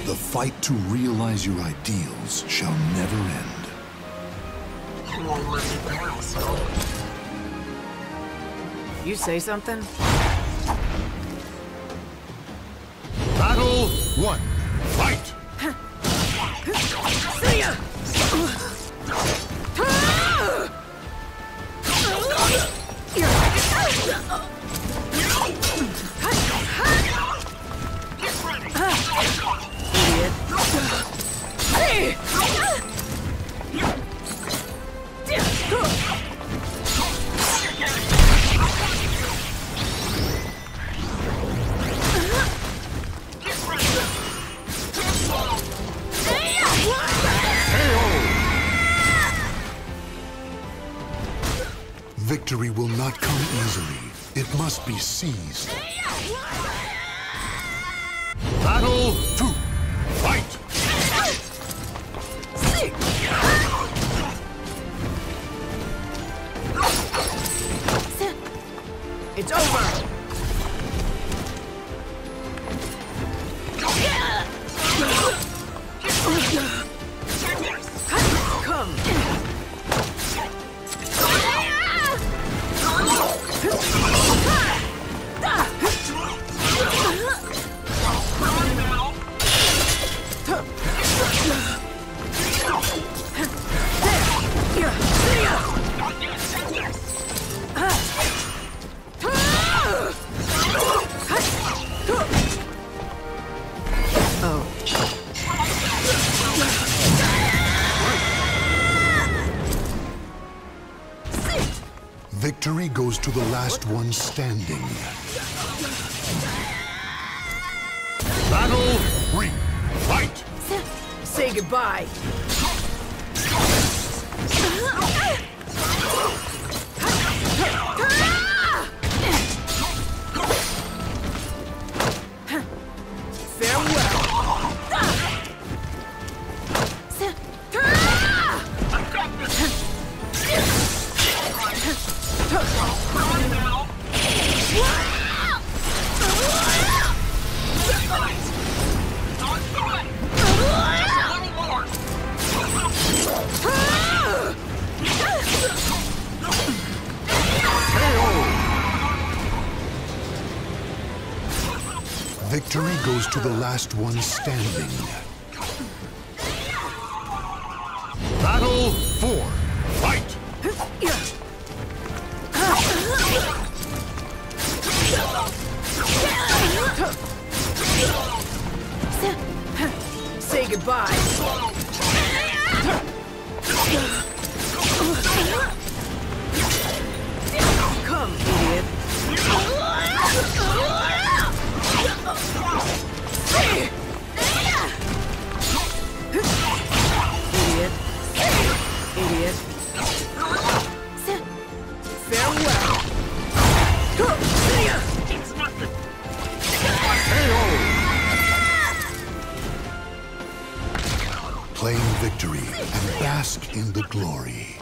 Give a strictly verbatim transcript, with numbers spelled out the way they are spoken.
The fight to realize your ideals shall never end. You say something? Battle one. Fight! See ya! Idiot. Hey! Victory will not come easily. It must be seized. Battle two. Fight! It's over! Come! Victory goes to the last one standing. Battle three. Fight! Say goodbye. Farewell. Victory goes to the last one standing. Battle four. Fight! Say goodbye. Come, idiot. Idiot. Idiot. Farewell. See ya. It's nothing. Claim victory and bask in the glory.